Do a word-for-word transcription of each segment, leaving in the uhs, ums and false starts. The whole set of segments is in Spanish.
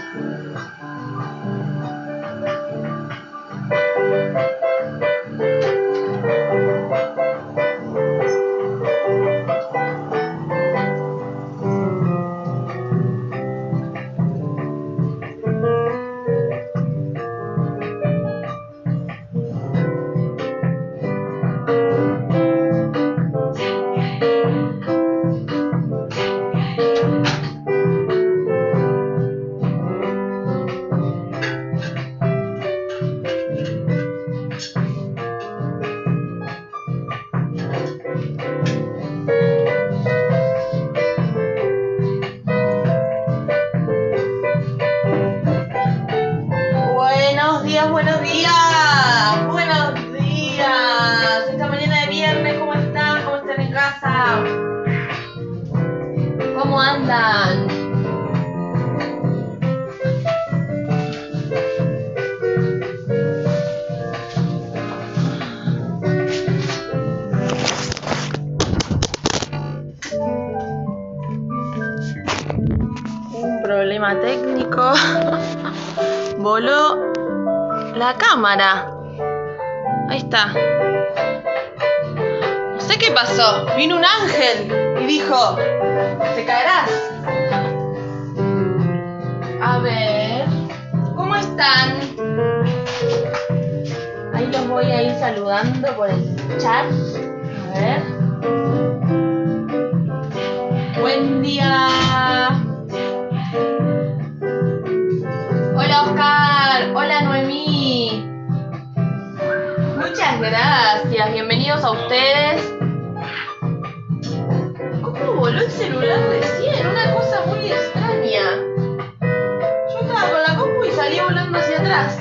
Problema técnico. Voló la cámara. Ahí está. No sé qué pasó. Vino un ángel y dijo: te caerás. A ver, ¿cómo están? Ahí los voy a ir saludando por el chat. A ver. Buen día. Hola Oscar, hola Noemí. Muchas gracias, bienvenidos a ustedes. ¿Cómo voló el celular recién? Una cosa muy extraña. Yo estaba con la compu y salía volando hacia atrás.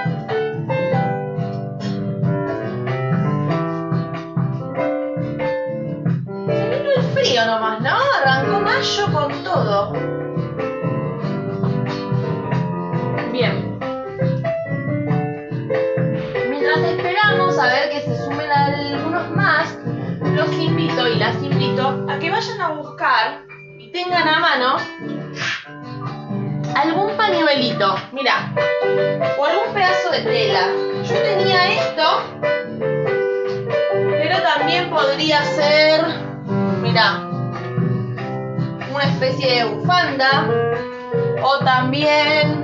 Se vino el frío nomás, ¿no? Arrancó mayo con todo. Bien. Mientras esperamos a ver que se sumen algunos más, los invito y las invito a que vayan a buscar y tengan a mano algún pañuelito, mira, o algún pedazo de tela. Yo tenía esto, pero también podría ser, mira, una especie de bufanda, o también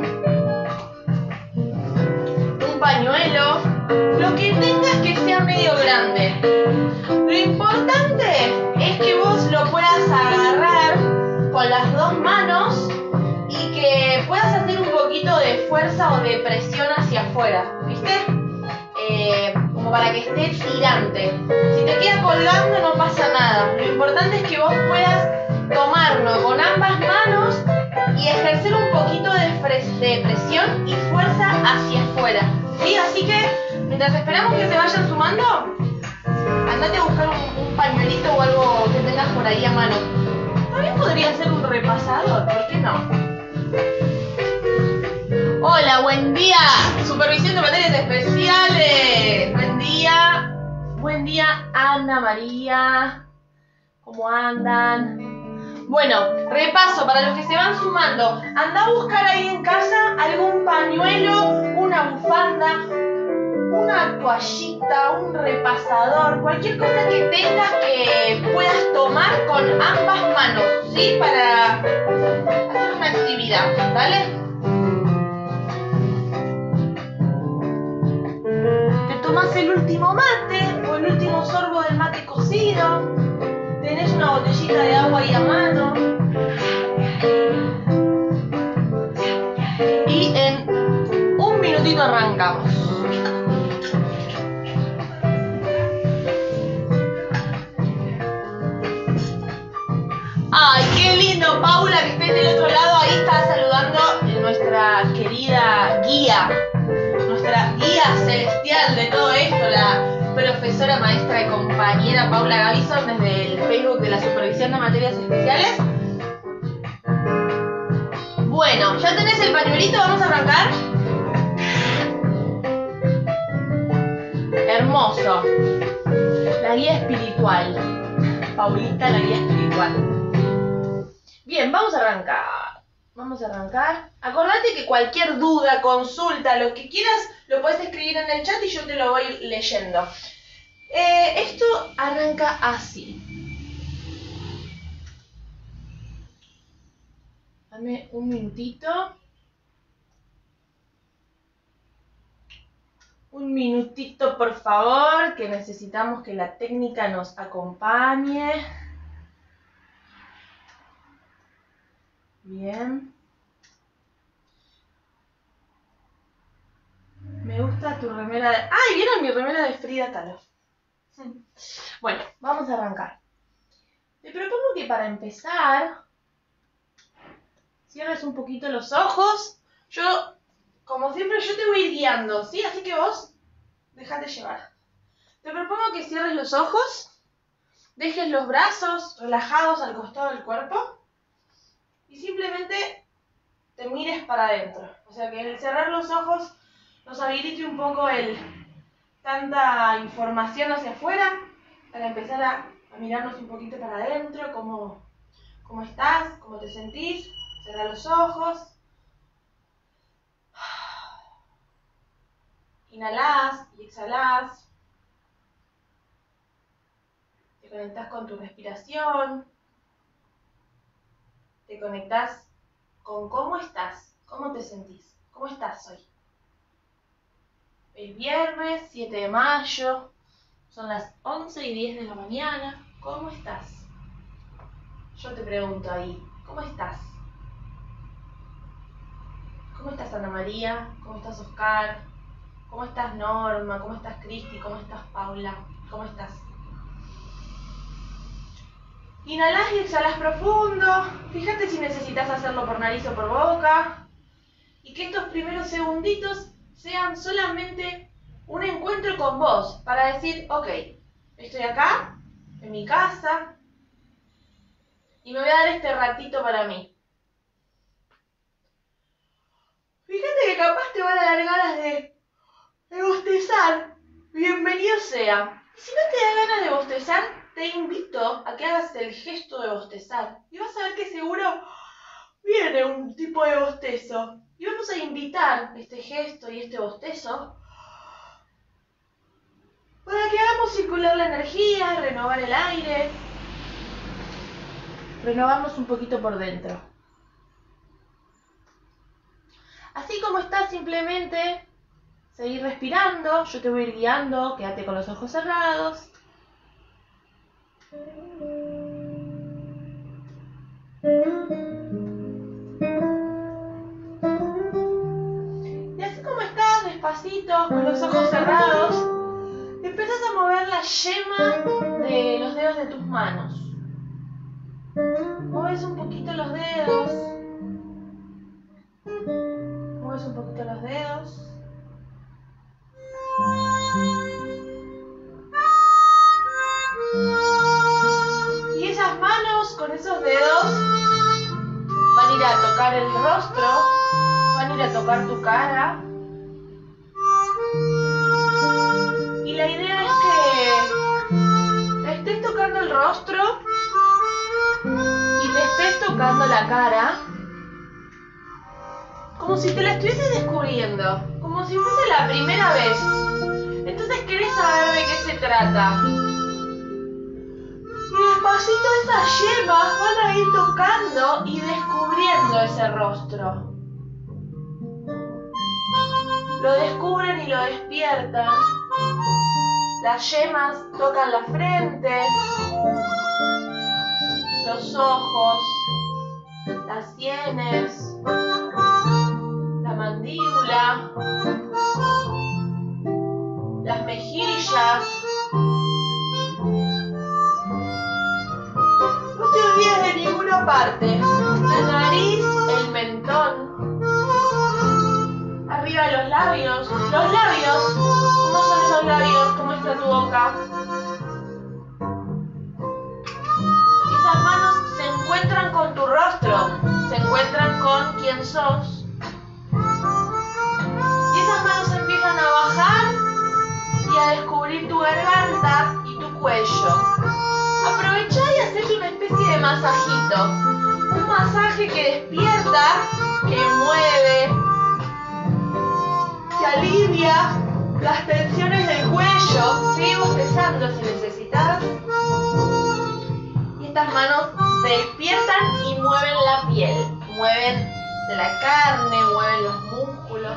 pañuelo, lo que tengas que sea medio grande. Lo importante es que vos lo puedas agarrar con las dos manos y que puedas hacer un poquito de fuerza o de presión hacia afuera, ¿viste? Eh, como para que esté tirante. Si te queda colgando no pasa nada. Lo importante es que vos puedas tomarlo con ambas manos y ejercer un poquito de, de presión y fuerza hacia afuera. ¿Sí? Así que, mientras esperamos que se vayan sumando, andate a buscar un, un pañuelito o algo que tengas por ahí a mano. También podría ser un repasador, ¿por qué no? Hola, buen día. Supervisión de materias especiales. Buen día. Buen día, Ana María. ¿Cómo andan? Bueno, repaso para los que se van sumando. Anda a buscar ahí en casa algún pañuelo, una bufanda, una toallita, un repasador, cualquier cosa que tengas que puedas tomar con ambas manos, ¿sí? Para hacer una actividad, ¿vale? Te tomas el último mate o el último sorbo del mate cocido. Tenés una botellita de agua ahí a mano. Y en un minutito arrancamos. ¡Ay, qué lindo! Paula, que estés del otro lado, ahí está saludando nuestra querida guía, nuestra guía celestial de todo esto, la profesora, maestra y compañera Paula Gavison desde el Facebook de la Supervisión de Materias Especiales. Bueno, ¿ya tenés el pañuelito? ¿Vamos a arrancar? Hermoso. La guía espiritual. Paulita, la guía espiritual. Bien, vamos a arrancar. Vamos a arrancar. Acordate que cualquier duda, consulta, lo que quieras, lo puedes escribir en el chat y yo te lo voy leyendo. Eh, esto arranca así. Dame un minutito. Un minutito, por favor, que necesitamos que la técnica nos acompañe. Bien. Me gusta tu remera de... ¡Ay! ¿Vieron mi remera de Frida Kahlo? Bueno, vamos a arrancar. Te propongo que para empezar cierres un poquito los ojos. Yo, como siempre, yo te voy a ir guiando, ¿sí? Así que vos, dejate llevar. Te propongo que cierres los ojos, dejes los brazos relajados al costado del cuerpo y simplemente te mires para adentro. O sea, que el cerrar los ojos nos habilite un poco el tanta información hacia afuera para empezar a, a mirarnos un poquito para adentro, cómo, cómo estás, cómo te sentís. Cerrar los ojos. Inhalás y exhalás. Te conectás con tu respiración. Te conectás con cómo estás, cómo te sentís, cómo estás hoy. Es viernes, siete de mayo, son las once y diez de la mañana. ¿Cómo estás? Yo te pregunto ahí, ¿cómo estás? ¿Cómo estás, Ana María? ¿Cómo estás, Oscar? ¿Cómo estás, Norma? ¿Cómo estás, Cristi? ¿Cómo estás, Paula? ¿Cómo estás? Inhalás y exhalás profundo. Fíjate si necesitas hacerlo por nariz o por boca. Y que estos primeros segunditos sean solamente un encuentro con vos. Para decir, ok, estoy acá, en mi casa, y me voy a dar este ratito para mí. Fíjate que capaz te van a dar ganas de, de bostezar. Bienvenido sea. Y si no te da ganas de bostezar, te invito a que hagas el gesto de bostezar. Y vas a ver que seguro viene un tipo de bostezo. Y vamos a invitar este gesto y este bostezo para que hagamos circular la energía, renovar el aire. Renovamos un poquito por dentro. Así como estás, simplemente seguir respirando. Yo te voy a ir guiando. Quédate con los ojos cerrados. Y así como estás, despacito, con los ojos cerrados, empezás a mover la yema de los dedos de tus manos. Mueves un poquito los dedos. Mueves un poquito los dedos. Y esas manos con esos dedos van a ir a tocar el rostro, van a ir a tocar tu cara. Y la idea es que te estés tocando el rostro y te estés tocando la cara, como si te la estuvieses descubriendo, como si fuese la primera vez. Entonces querés saber de qué se trata. Y despacito esas yemas van a ir tocando y descubriendo ese rostro. Lo descubren y lo despiertan. Las yemas tocan la frente, los ojos, las sienes, la mandíbula, las mejillas. No te olvides de ninguna parte. La nariz, el mentón, arriba de los labios. Los labios, ¿cómo son esos labios? ¿Cómo está tu boca? Esas manos se encuentran con tu rostro, se encuentran con quién sos. Y esas manos empiezan a bajar y a descubrir tu garganta y tu cuello. Aprovechá y hacete una especie de masajito. Un masaje que despierta, que mueve, que alivia las tensiones del cuello. Sigue bostezando si necesitas. Y estas manos se despiertan y mueven la piel, mueven la carne, mueven los músculos.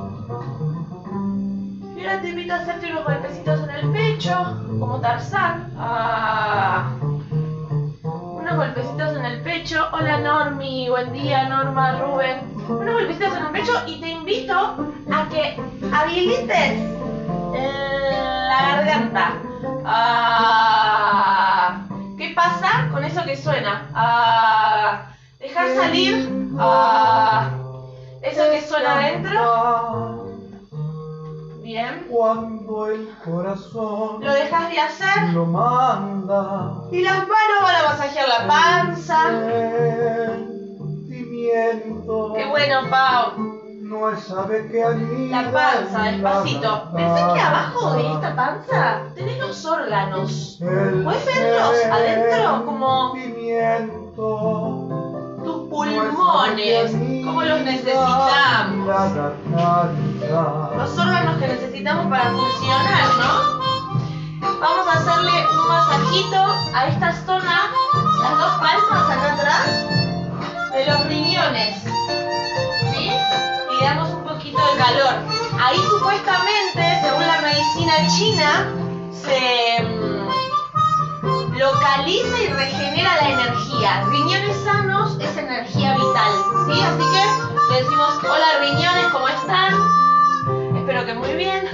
Y ahora te invito a hacerte unos golpecitos en el pecho, como Tarzán. Ah. Unos golpecitos en el pecho. Hola Normi, buen día Norma, Rubén. Unos golpecitos en el pecho y te invito a que habilites la garganta. Ah. ¿Qué pasa con eso que suena? Ah. Dejar salir ah. eso que suena adentro. Bien. Cuando el corazón lo dejas de hacer. Lo manda. Y las manos van a masajear la panza. Sentimiento. Qué bueno, Pau. No es sabe que anida. La panza, despacito. Pensé que abajo de esta panza tenés los órganos. ¿Puedes verlos adentro? Como tus pulmones. ¿Cómo los necesitamos? Los órganos que necesitamos para funcionar, ¿no? Vamos a hacerle un masajito a esta zona, las dos palmas acá atrás, de los riñones, ¿sí? Y le damos un poquito de calor. Ahí supuestamente, según la medicina china, se mm, localiza y regenera la energía. Riñones sanos es energía vital, ¿sí? Así que le decimos, hola riñones, ¿cómo están? Espero que muy bien.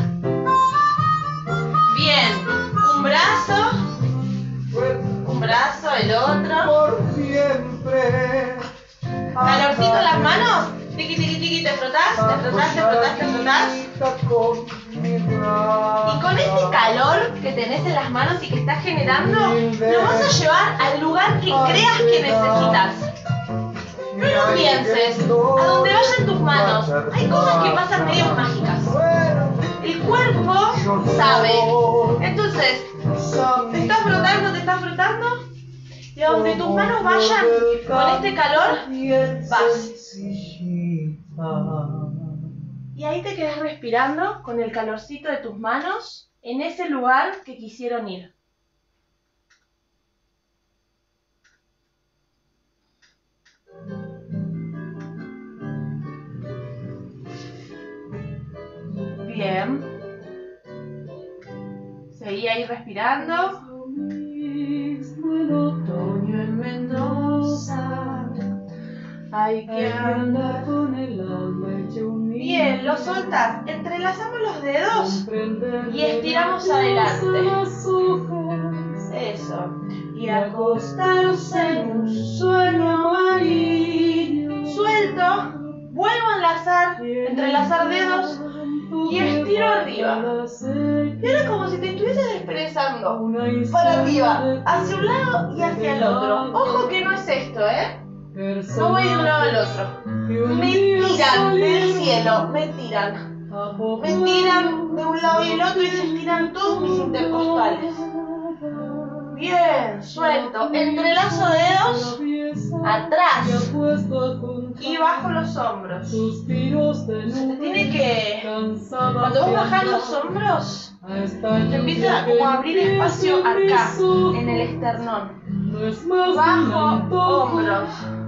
Bien, un brazo, un brazo, el otro. Por siempre. Calorcito en las manos. Tiqui, tiqui, tiqui, te frotás, te frotás, te frotás, te frotás. Y con este calor que tenés en las manos y que estás generando, lo vas a llevar al lugar que creas que necesitas. No lo pienses, a donde vayan tus manos. Hay cosas que pasan medio mágicas. El cuerpo sabe. Entonces, te estás frotando, te estás frotando. Y a donde tus manos vayan con este calor, vas. Y ahí te quedas respirando con el calorcito de tus manos en ese lugar que quisieron ir. Bien. Seguí ahí respirando. El otoño en Mendoza. Hay que andar con el alma hecha un nido. Bien, lo soltás. Entrelazamos los dedos y estiramos adelante. Eso. Y acostarse en un sueño amarillo. Suelto. Vuelvo a enlazar. Entrelazar dedos. Y estiro arriba. Y ahora como si te estuvieses expresando para arriba, hacia un lado y hacia el otro. Ojo que no es esto, ¿eh? No voy de un lado al otro. Me tiran del cielo, me tiran. Me tiran de un lado y el otro y se estiran todos mis intercostales. Bien, suelto. Entrelazo dedos atrás y bajo los hombros. Se te tiene que... Cuando vos bajás los hombros, te empieza como a abrir espacio acá, en el esternón. Bajo hombros.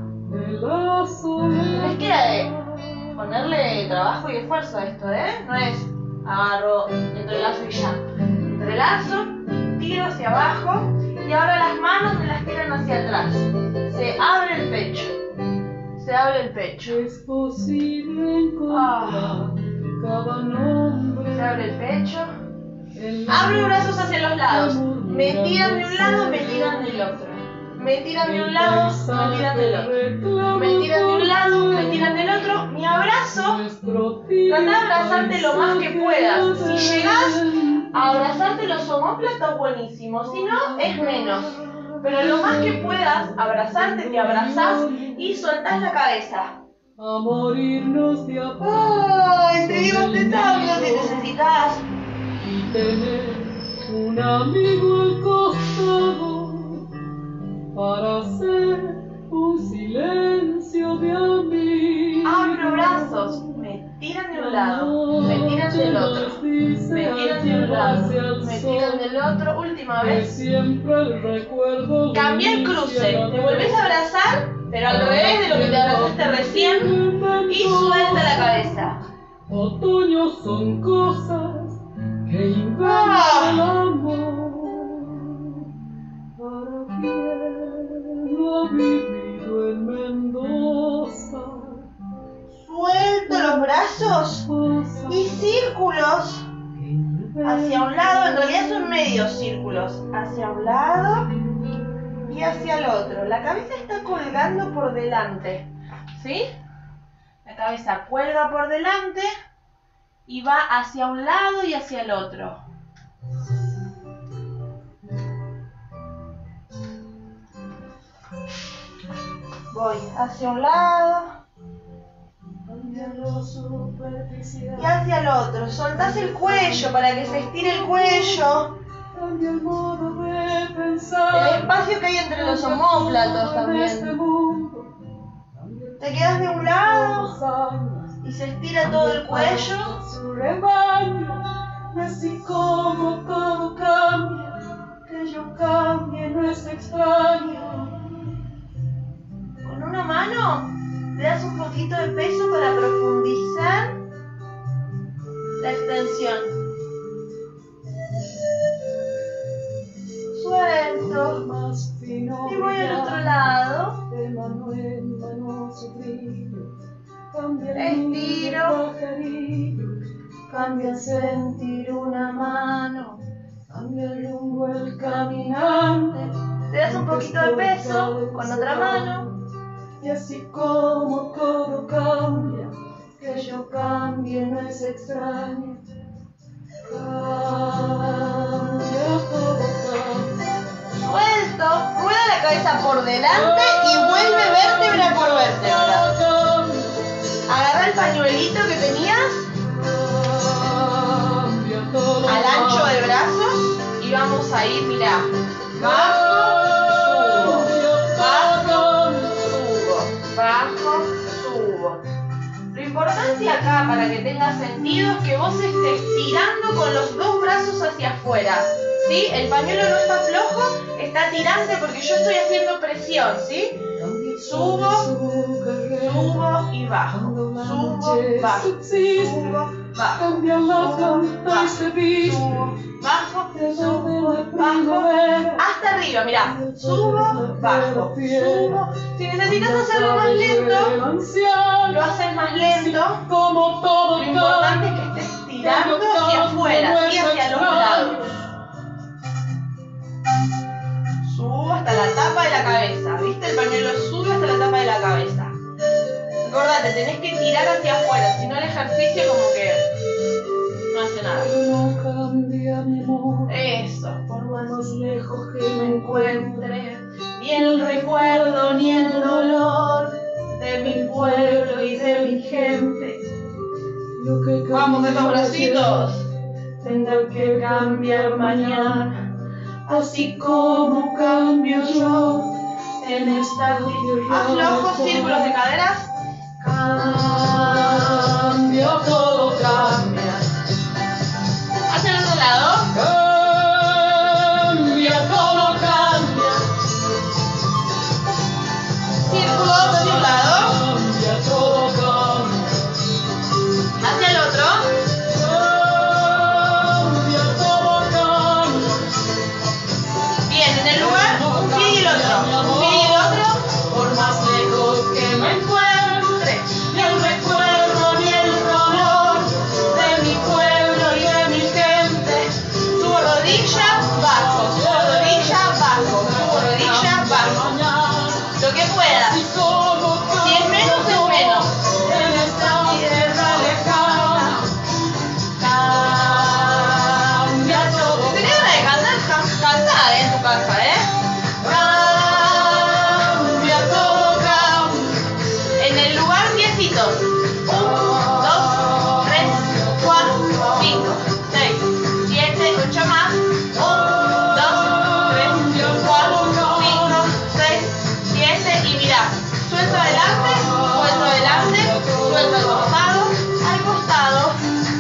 Tienes que ponerle trabajo y esfuerzo a esto, ¿eh? No es agarro, entrelazo y ya. Entrelazo, tiro hacia abajo y ahora las manos me las tiran hacia atrás. Se abre el pecho. Se abre el pecho. Es posible encontrar cada nombre. Se abre el pecho. Abro brazos hacia los lados. Me tiran de un lado, me tiran del otro. Me tiran de un lado, me tiran del otro. Me tiran de un lado, me tiran del otro. Mi abrazo, trata de abrazarte lo más que puedas. Si llegas a abrazarte los omóplatos, buenísimo. Si no, es menos. Pero lo más que puedas, abrazarte, te abrazás y soltás la cabeza. A morirnos de amor. Ay, te digo bostezando si necesitas. Y tener un amigo al costado para hacer un silencio de amigo. Abro brazos, me tiran de un lado, me tiran del otro, me tiran de un lado, me tiran del otro. Última vez. Cambia el cruce, te volvés a abrazar, pero al revés de lo que te abrazaste recién, y suelta la cabeza. Otoño son cosas que inventan Ah. el amor. Para quien lo ha vivido en Mendoza. Suelto los brazos y círculos hacia un lado, en realidad son medios círculos, hacia un lado y hacia el otro. La cabeza está colgando por delante, ¿sí? La cabeza cuelga por delante y va hacia un lado y hacia el otro. Voy hacia un lado y hacia el otro. Soltás el cuello para que se estire el cuello. El espacio que hay entre los omóplatos también. Te quedas de un lado y se estira todo el cuello. Así como todo cambia, que yo cambie no es extraño. Con una mano le das un poquito de peso para profundizar la extensión. Suelto y voy al otro lado. Estiro. Cambia el sentir una mano. Cambia el rumbo el caminante. Le das un poquito de peso con otra mano. Y así como todo cambia, que yo cambie no es extraño. Cambia, todo cambia. Suelto, rueda la cabeza por delante y vuelve vértebra por vértebra. Agarra el pañuelito que tenías al ancho de brazos y vamos a ir, mirá, bajo, subo, bajo, subo, bajo, subo. Lo importante acá, para que tenga sentido, es que vos estés tirando con los dos brazos hacia afuera, ¿sí? El pañuelo no está flojo, está tirante porque yo estoy haciendo presión, ¿sí? Subo, subo y bajo, subo, bajo, subo, bajo, Cambia la planta y se viste. subo, bajo, subo, bajo, hasta arriba, mirá, subo, bajo, subo. Si necesitas hacerlo más lento, lo haces más lento. Como todo Lo importante es que estés tirando hacia afuera, ¿sí? Hacia los lados. Subo hasta la tapa de la cabeza, ¿viste? El pañuelo sube hasta la tapa de la cabeza. Acordate, tenés que tirar hacia afuera, si no el ejercicio como que no hace nada. No cambia mi amor. Eso, por más Más lejos que que me me encuentre, ni el recuerdo ni el dolor de mi pueblo y de mi gente. Lo que Vamos, esos cambia bracitos. Tendrá que cambiar mañana, así como cambio yo en esta vida. Haz flojos círculos de caderas. Cambio, todo cambia. Hacia el otro lado. Cambia, todo cambia. Círculo hacia un lado. Cambia, todo cambia. Hacia el otro. Cambia, todo cambia. Bien, en el lugar, un pie y el otro. Un pie y el otro. Por más lejos que me encuentre, Ni el recuerdo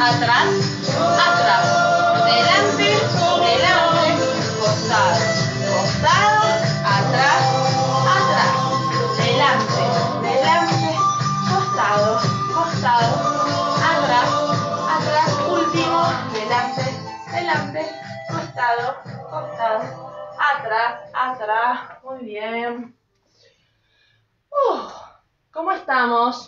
atrás, atrás, delante, delante, costado, costado, atrás, atrás, delante, delante, costado, costado, atrás, atrás, último, delante, delante, costado, costado, atrás, atrás, muy bien. Uh, ¿Cómo estamos?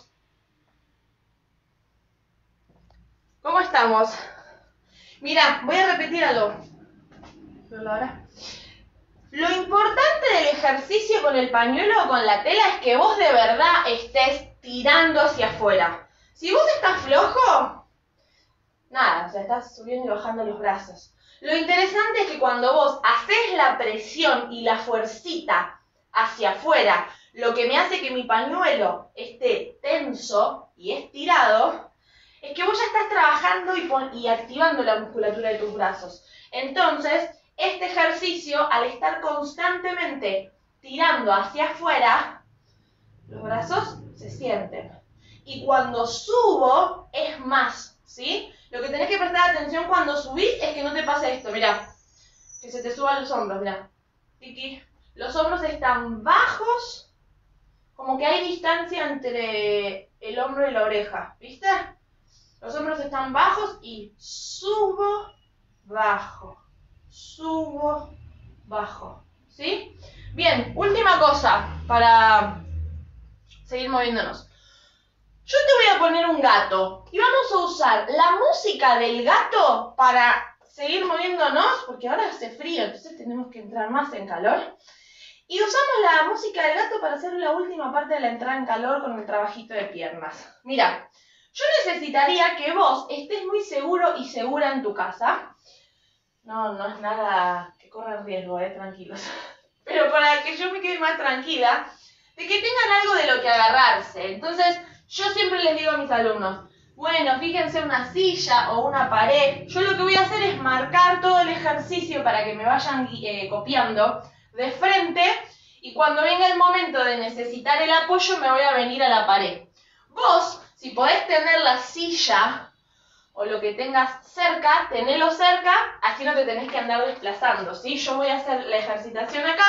¿Cómo estamos? Mira, voy a repetir algo. Lo importante del ejercicio con el pañuelo o con la tela es que vos de verdad estés tirando hacia afuera. Si vos estás flojo, nada, o sea, estás subiendo y bajando los brazos. Lo interesante es que cuando vos haces la presión y la fuercita hacia afuera, lo que me hace que mi pañuelo esté tenso y estirado, es que vos ya estás trabajando y, pon y activando la musculatura de tus brazos. Entonces, este ejercicio, al estar constantemente tirando hacia afuera, los brazos se sienten. Y cuando subo, es más, ¿sí? Lo que tenés que prestar atención cuando subís es que no te pase esto, mirá. Que se te suban los hombros, mirá. Tiki. Los hombros están bajos, como que hay distancia entre el hombro y la oreja, ¿viste? Los hombros están bajos y subo, bajo, subo, bajo, ¿sí? Bien, última cosa para seguir moviéndonos. Yo te voy a poner un gato y vamos a usar la música del gato para seguir moviéndonos, porque ahora hace frío, entonces tenemos que entrar más en calor. Y usamos la música del gato para hacer la última parte de la entrada en calor con el trabajito de piernas. Mira. Yo necesitaría que vos estés muy seguro y segura en tu casa. No, no es nada que corra riesgo, eh, tranquilos. Pero para que yo me quede más tranquila, de que tengan algo de lo que agarrarse. Entonces, yo siempre les digo a mis alumnos, bueno, fíjense una silla o una pared. Yo lo que voy a hacer es marcar todo el ejercicio para que me vayan eh, copiando de frente. Y cuando venga el momento de necesitar el apoyo, me voy a venir a la pared. Vos, si podés tener la silla o lo que tengas cerca, tenelo cerca, así no te tenés que andar desplazando, ¿sí? Yo voy a hacer la ejercitación acá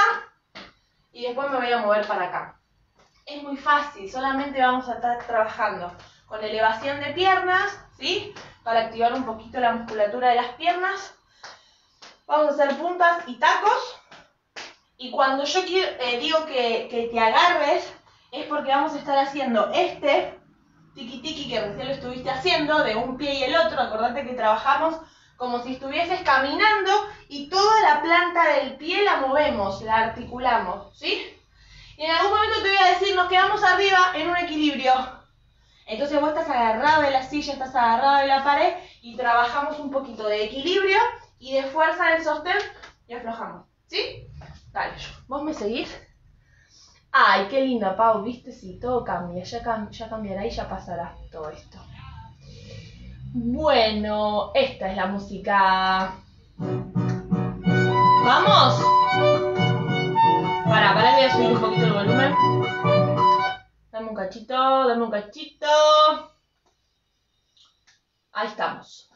y después me voy a mover para acá. Es muy fácil, solamente vamos a estar trabajando con elevación de piernas, ¿sí? Para activar un poquito la musculatura de las piernas. Vamos a hacer puntas y tacos. Y cuando yo quiero, eh, digo que, que te agarres, es porque vamos a estar haciendo este tiki tiki que recién lo estuviste haciendo, de un pie y el otro. Acordate que trabajamos como si estuvieses caminando y toda la planta del pie la movemos, la articulamos, ¿sí? Y en algún momento te voy a decir, nos quedamos arriba en un equilibrio. Entonces vos estás agarrado de la silla, estás agarrado de la pared y trabajamos un poquito de equilibrio y de fuerza del sostén y aflojamos, ¿sí? Dale, ¿vos me seguís? Ay, qué linda, Pau, viste, sí, todo cambia, ya, cam ya cambiará y ya pasará todo esto. Bueno, esta es la música. ¿Vamos? Para, para, voy a subir un poquito el volumen. Dame un cachito, dame un cachito. Ahí estamos.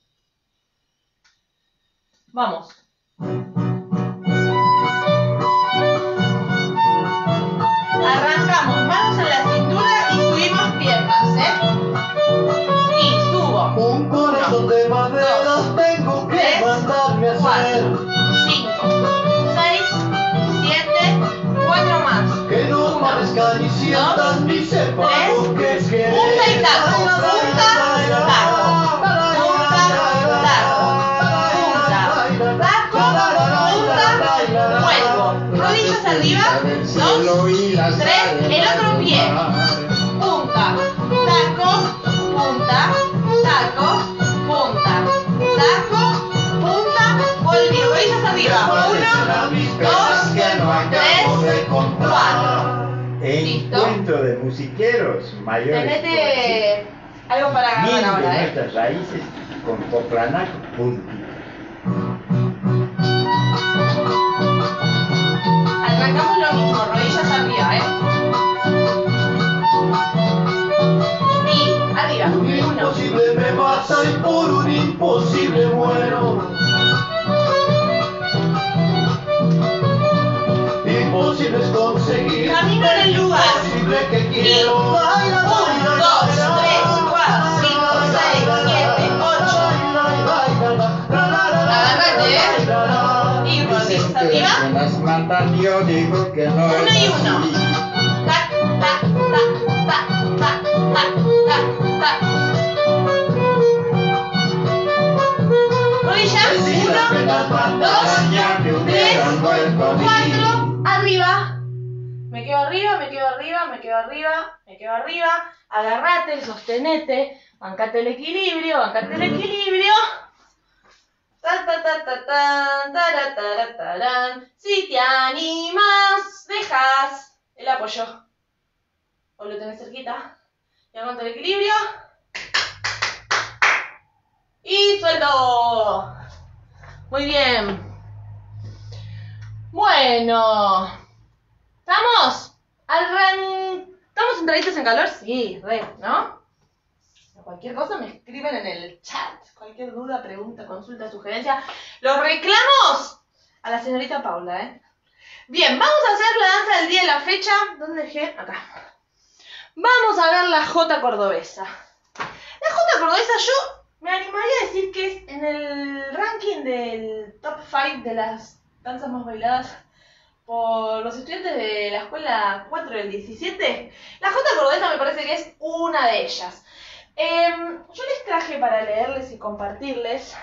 Vamos. Arrancamos, manos en la cintura y subimos piernas, ¿eh? Y subo. Un corazón de madera dos, tengo que tres, mandarme a hacer. cuatro, cinco, seis, siete, cuatro más. Que no parezca ni sientan ni sepan lo que es querer. Punta y taco, punta, taco, punta, taco, punta, taco, punta, vuelvo. Rodillas arriba, dos, tres, el otro pie. Punta, taco, punta, taco, punta, taco, punta, volví. Rodillas arriba. Uno, dos, tres, cuatro. ¿Listo? Encuentro de musiqueros mayores. Tenete algo para agarrar Mil de ahora, ¿eh? nuestras raíces con Coplanac Punti. Arrancamos lo mismo, rodillas arriba, ¿eh? Y arriba. Un imposible me vas pasa y por un imposible muero. Imposible es conseguir. Camino en el lugar. Imposible que quiero. uno, dos, tres, cuatro, cinco, seis, siete, ocho. Agárrate, ¿eh? Y rodillas arriba. Las matan, yo digo que no Uno es y uno. así. Tac, tac, tac, tac, tac, tac, tac, tac. Rodillas. Uno, dos, tres, cuatro. Arriba. Me quedo arriba, me quedo arriba, me quedo arriba, me quedo arriba. Agarrate, sostenete, bancate el equilibrio, bancate el equilibrio. Ta, ta, ta, ta, tan, tara, tara, tarán. Si te animas, dejas el apoyo. O lo tenés cerquita. Y aguanta el equilibrio. Y suelto. Muy bien. Bueno. ¿Estamos? Arran... ¿Estamos entraditos en calor? Sí, re, ¿no? Cualquier cosa me escriben en el chat. Cualquier duda, pregunta, consulta, sugerencia. Los reclamos a la señorita Paula, ¿eh? Bien, vamos a hacer la danza del día de la fecha. ¿Dónde dejé? Acá. Vamos a ver la jota cordobesa. La jota cordobesa yo me animaría a decir que es en el ranking del top cinco de las danzas más bailadas por los estudiantes de la escuela cuatro del diecisiete. La jota cordobesa me parece que es una de ellas. Eh, yo les traje para leerles y compartirles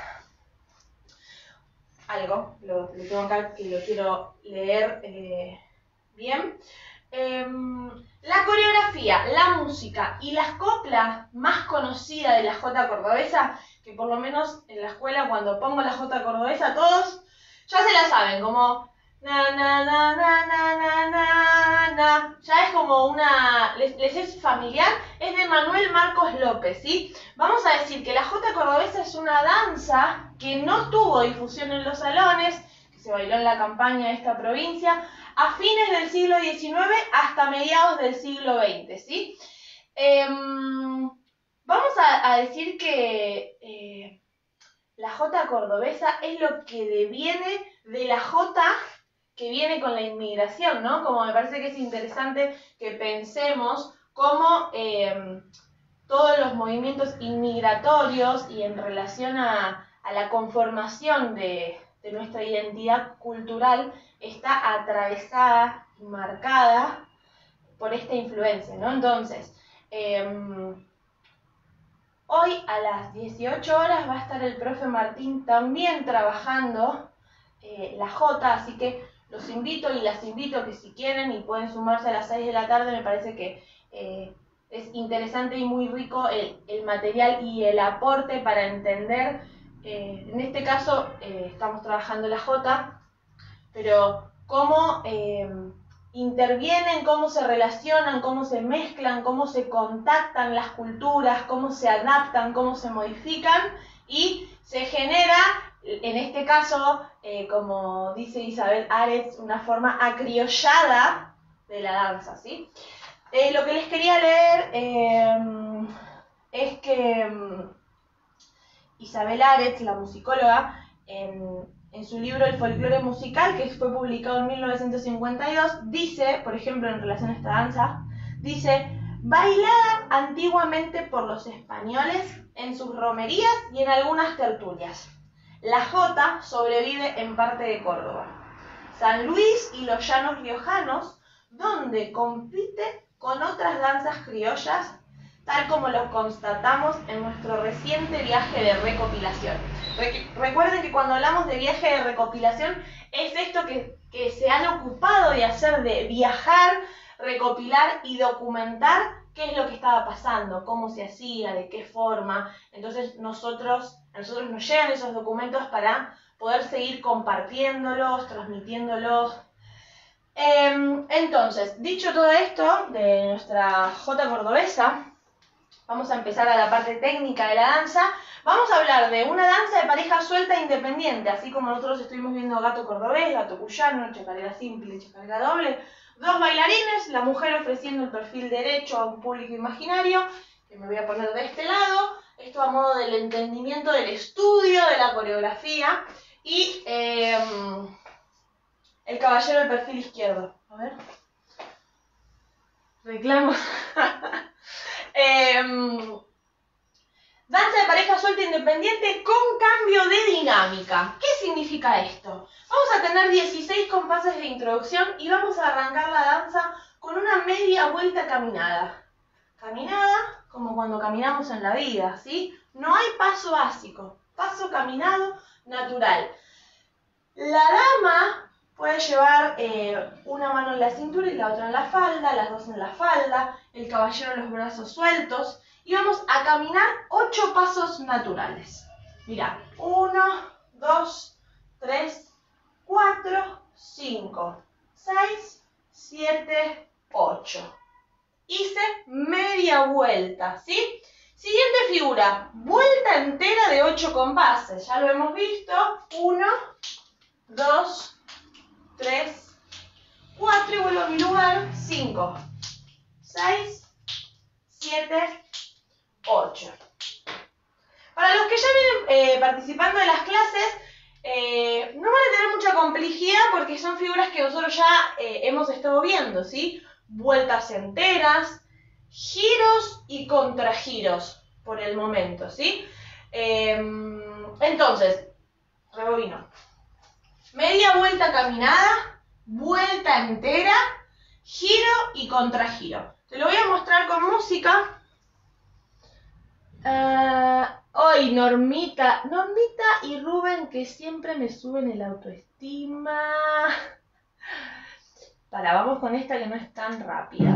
algo, lo, lo tengo acá que lo quiero leer eh, bien. Eh, la coreografía, la música y las coplas más conocidas de la jota cordobesa, que por lo menos en la escuela cuando pongo la jota cordobesa todos ya se la saben, como na na na na na na na na, ya es como una, les, les es familiar, es de Manuel Marcos López, ¿sí? Vamos a decir que la jota cordobesa es una danza que no tuvo difusión en los salones, que se bailó en la campaña de esta provincia, a fines del siglo diecinueve hasta mediados del siglo veinte, ¿sí? Eh, vamos a, a decir que eh, la jota cordobesa es lo que deviene de la jota que viene con la inmigración, ¿no? Como me parece que es interesante que pensemos cómo eh, todos los movimientos inmigratorios y en relación a, a la conformación de, de nuestra identidad cultural está atravesada y marcada por esta influencia, ¿no? Entonces, eh, hoy a las dieciocho horas va a estar el profe Martín también trabajando eh, la jota, así que los invito y las invito que si quieren y pueden sumarse a las seis de la tarde, me parece que eh, es interesante y muy rico el, el material y el aporte para entender, eh, en este caso eh, estamos trabajando la jota, pero cómo eh, intervienen, cómo se relacionan, cómo se mezclan, cómo se contactan las culturas, cómo se adaptan, cómo se modifican y se genera, en este caso, eh, como dice Isabel Aretz, una forma acriollada de la danza, ¿sí? Eh, lo que les quería leer eh, es que um, Isabel Aretz, la musicóloga, en, en su libro El folclore musical, que fue publicado en mil novecientos cincuenta y dos, dice, por ejemplo, en relación a esta danza, dice: bailada antiguamente por los españoles en sus romerías y en algunas tertulias. La jota sobrevive en parte de Córdoba, San Luis y los llanos riojanos, donde compite con otras danzas criollas, tal como lo constatamos en nuestro reciente viaje de recopilación. Re- recuerden que cuando hablamos de viaje de recopilación, es esto que, que se han ocupado de hacer, de viajar, recopilar y documentar qué es lo que estaba pasando, cómo se hacía, de qué forma. Entonces nosotros, a nosotros nos llegan esos documentos para poder seguir compartiéndolos, transmitiéndolos. Eh, entonces, dicho todo esto de nuestra jota cordobesa, vamos a empezar a la parte técnica de la danza. Vamos a hablar de una danza de pareja suelta e independiente, así como nosotros estuvimos viendo gato cordobés, gato cuyano, chacarera simple, chacarera doble. Dos bailarines, la mujer ofreciendo el perfil derecho a un público imaginario, que me voy a poner de este lado, esto a modo del entendimiento del estudio de la coreografía. Y eh, el caballero del perfil izquierdo. A ver. Reclamo. eh, danza de pareja suelta independiente con cambio de dinámica. ¿Qué significa esto? Vamos a tener dieciséis compases de introducción y vamos a arrancar la danza con una media vuelta caminada. Caminada como cuando caminamos en la vida, ¿sí? No hay paso básico, paso caminado natural. La dama puede llevar eh, una mano en la cintura y la otra en la falda, las dos en la falda, el caballero los brazos sueltos y vamos a caminar ocho pasos naturales. Mirá, uno, dos, tres, cuatro, cinco, seis, siete, ocho. Hice media vuelta, ¿sí? Siguiente figura, vuelta entera de ocho compases. Ya lo hemos visto. uno, dos, tres, cuatro y vuelvo a mi lugar. cinco, seis, siete, ocho. Para los que ya vienen eh, participando de las clases, eh, no van a tener mucha complejidad porque son figuras que nosotros ya eh, hemos estado viendo, ¿sí? Vueltas enteras, giros y contragiros por el momento, ¿sí? Eh, entonces, rebobino. Media vuelta caminada, vuelta entera, giro y contragiro. Te lo voy a mostrar con música. Uh, hoy Normita, Normita y Rubén que siempre me suben el autoestima. Para, vamos con esta que no es tan rápida.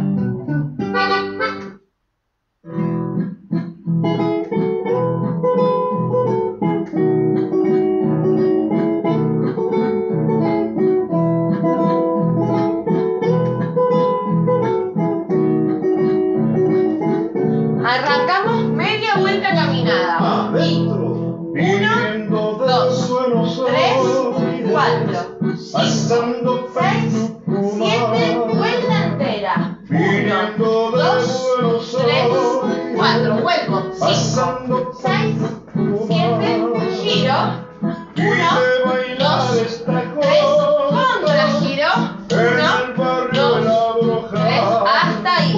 Arrancamos media vuelta caminada. Y uno, dos, tres, cuatro, cinco, seis, siete, vuelta entera. uno, dos, tres, cuatro, vuelvo. cinco, seis, siete, giro. uno, dos, tres, contra giro. uno, dos, tres, hasta ahí.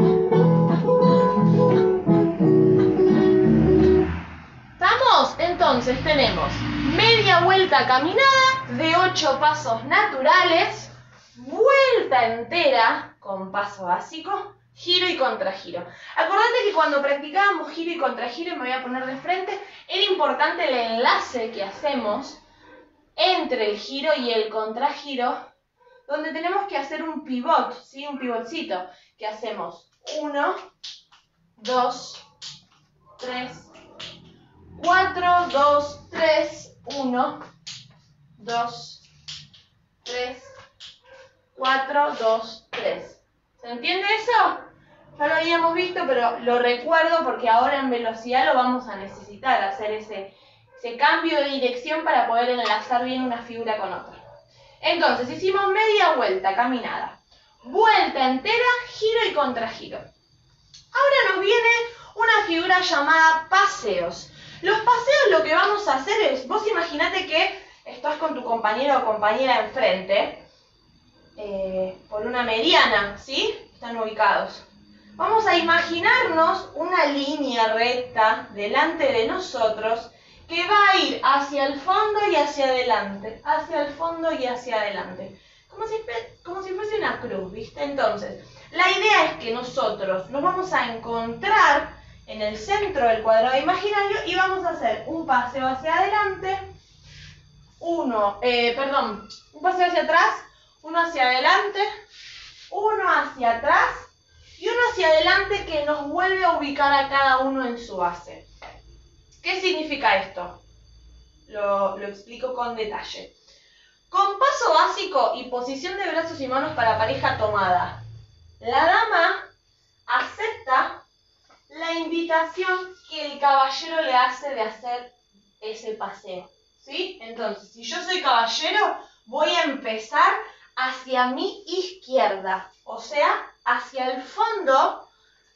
¿Estamos? Entonces tenemos media vuelta caminada de ocho pasos naturales, vuelta entera con paso básico, giro y contragiro. Acordate que cuando practicábamos giro y contragiro, y me voy a poner de frente, era importante el enlace que hacemos entre el giro y el contragiro, donde tenemos que hacer un pivot, ¿sí? Un pivotcito, que hacemos uno, dos, tres, cuatro, dos, tres, uno, dos, tres, cuatro, dos, tres. ¿Se entiende eso? Ya lo habíamos visto, pero lo recuerdo porque ahora en velocidad lo vamos a necesitar, hacer ese, ese cambio de dirección para poder enlazar bien una figura con otra. Entonces, hicimos media vuelta caminada, vuelta entera, giro y contragiro. Ahora nos viene una figura llamada paseos. Los paseos lo que vamos a hacer es, vos imaginate que estás con tu compañero o compañera enfrente, eh, por una mediana, ¿sí? Están ubicados. Vamos a imaginarnos una línea recta delante de nosotros que va a ir hacia el fondo y hacia adelante, hacia el fondo y hacia adelante. Como si, como si fuese una cruz, ¿viste? Entonces, la idea es que nosotros nos vamos a encontrar en el centro del cuadrado imaginario y vamos a hacer un paseo hacia adelante, uno, eh, perdón, un paseo hacia atrás, uno hacia adelante, uno hacia atrás y uno hacia adelante que nos vuelve a ubicar a cada uno en su base. ¿Qué significa esto? Lo, lo explico con detalle. Con paso básico y posición de brazos y manos para pareja tomada, la dama acepta la invitación que el caballero le hace de hacer ese paseo, ¿sí? Entonces, si yo soy caballero, voy a empezar hacia mi izquierda, o sea, hacia el fondo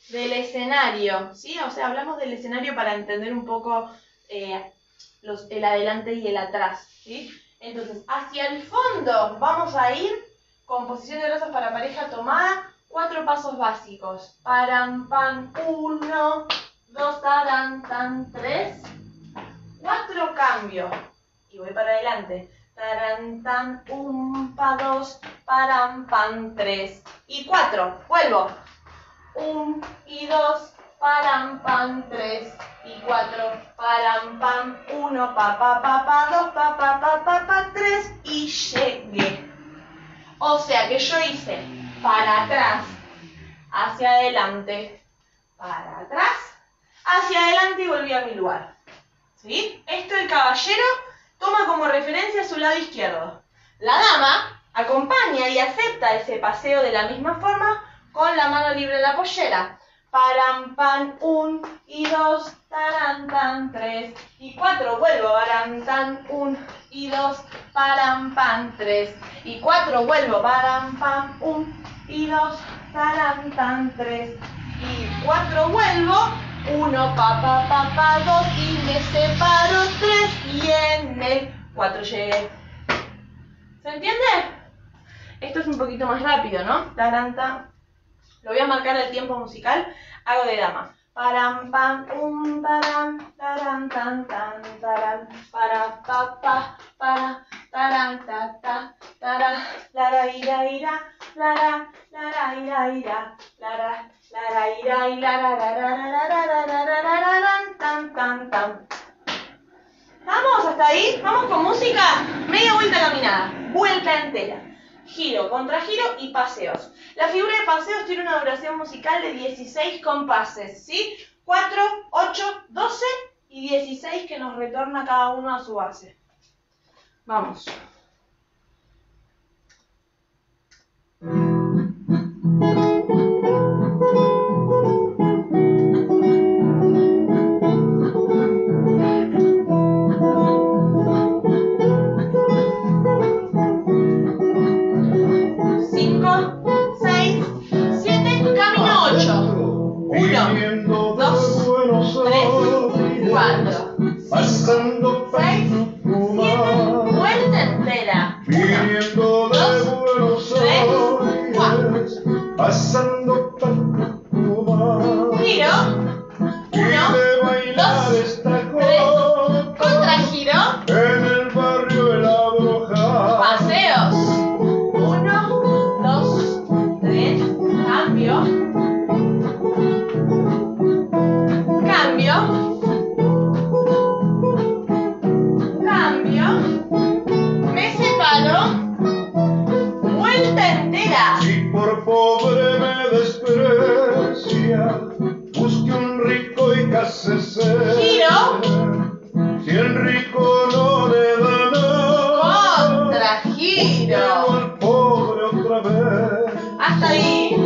del escenario, ¿sí? O sea, hablamos del escenario para entender un poco eh, los, el adelante y el atrás, ¿sí? Entonces, hacia el fondo vamos a ir con posición de brazos para pareja tomada, cuatro pasos básicos. Param, pam, uno, dos, taran, tan, tres, cuatro, cambio. Y voy para adelante. Taran, tan, un, pa, dos, param, pam, tres. Y cuatro, vuelvo. Un y dos, param, pam, tres. Y cuatro, param, pam, uno, pa, pa, pa, pa, dos, pa, pa, pa, pa, pa, tres. Y llegué. O sea que yo hice para atrás, hacia adelante, para atrás, hacia adelante y volví a mi lugar. ¿Sí? Esto el caballero toma como referencia su lado izquierdo. La dama acompaña y acepta ese paseo de la misma forma con la mano libre en la pollera. Param, pan, un y dos, taran, tan, tres y cuatro. Vuelvo, param, tan, un y dos, param, pan, tres y cuatro. Vuelvo, param, pan, un y dos, taran, tan, tres y cuatro. Vuelvo, uno, pa, pa, pa, pa, dos y me separo, tres y en el cuatro llegué. ¿Se entiende? Esto es un poquito más rápido, ¿no? Taran, tan. Lo voy a marcar el tiempo musical. Hago de dama. Param, pam, um, param, taran, tan, tan, taran, para, pa, pa, para, taran, ta, ta, tara, lara, ira, ira, lara, lara, ira, ira, lara, lara, ira, ira, lara, lara, lara, lara, lara, tan, tan, tan. ¿Vamos hasta ahí? ¿Vamos con música? Media vuelta caminada. Vuelta entera. Giro, contragiro y paseos. La figura de paseos tiene una duración musical de dieciséis compases, ¿sí? cuatro, ocho, doce y dieciséis que nos retorna cada uno a su base. Vamos. Pasando seis, siete, vuelta entera. viniendo de Buenos Aires, pasando Tucumán. Giro, uno, dos, tres, contragiro, en el barrio de La Broja. paseos, uno, dos, tres, cambio, cambio. Si por pobre me desprecia, busque un rico y cásese. Giro. Si el rico no le da nada, contragiro. vuelvo al pobre otra vez. Hasta ahí.